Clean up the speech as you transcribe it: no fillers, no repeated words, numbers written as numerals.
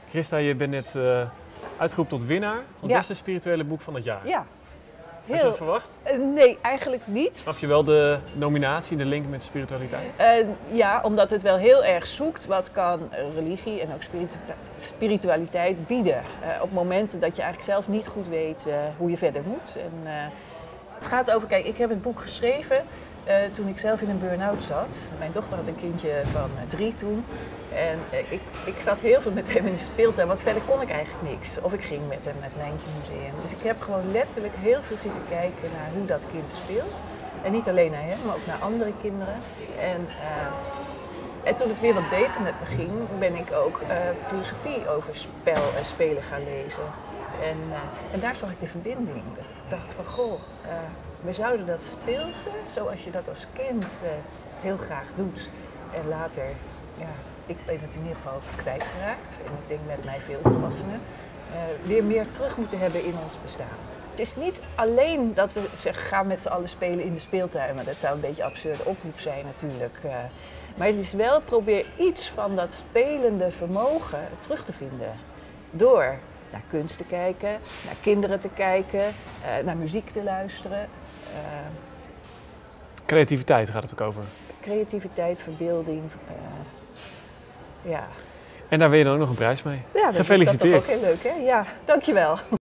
Christa, je bent net uitgeroepen tot winnaar van het beste spirituele boek van het jaar. Ja. Had je dat verwacht? Nee, eigenlijk niet. Snap je wel de nominatie, de link met spiritualiteit? Ja, omdat het wel heel erg zoekt wat kan religie en ook spiritualiteit bieden. Op momenten dat je eigenlijk zelf niet goed weet hoe je verder moet. En, het gaat over, kijk, ik heb het boek geschreven toen ik zelf in een burn-out zat. Mijn dochter had een kindje van 3 toen. En ik zat heel veel met hem in de speeltuin, want verder kon ik eigenlijk niks. Of ik ging met hem naar het Nijntje Museum. Dus ik heb gewoon letterlijk heel veel zitten kijken naar hoe dat kind speelt. En niet alleen naar hem, maar ook naar andere kinderen. En toen het weer wat beter met me ging, ben ik ook filosofie over spel en spelen gaan lezen. En daar zag ik de verbinding. Dat ik dacht van, goh, we zouden dat speelse, zoals je dat als kind heel graag doet. En later, ja, ik ben het in ieder geval kwijtgeraakt. En ik denk met mij veel volwassenen. Weer meer terug moeten hebben in ons bestaan. Het is niet alleen dat we zeggen, gaan met z'n allen spelen in de speeltuin. Maar dat zou een beetje een absurde oproep zijn natuurlijk. Maar het is wel, probeer iets van dat spelende vermogen terug te vinden. Door naar kunst te kijken, naar kinderen te kijken, naar muziek te luisteren. Creativiteit gaat het ook over. Creativiteit, verbeelding, ja. En daar win je dan ook nog een prijs mee. Ja, dat Gefeliciteerd. is dat toch ook heel leuk, hè? Ja, dankjewel.